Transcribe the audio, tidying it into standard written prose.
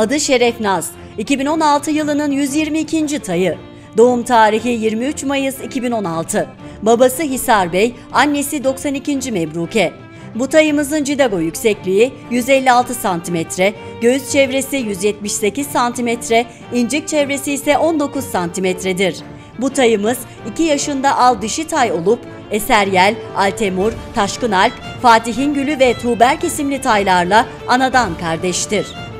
Adı Şerefnaz. 2016 yılının 122. tayı. Doğum tarihi 23 Mayıs 2016. Babası Hisar Bey, annesi 92. Mebruke. Bu tayımızın cidago yüksekliği 156 cm, göğüs çevresi 178 cm, incik çevresi ise 19 cm'dir. Bu tayımız 2 yaşında al dişi tay olup Eseryel, Altemur, Taşkın Alp, Fatih'in Gülü ve Tuğberk isimli taylarla anadan kardeştir.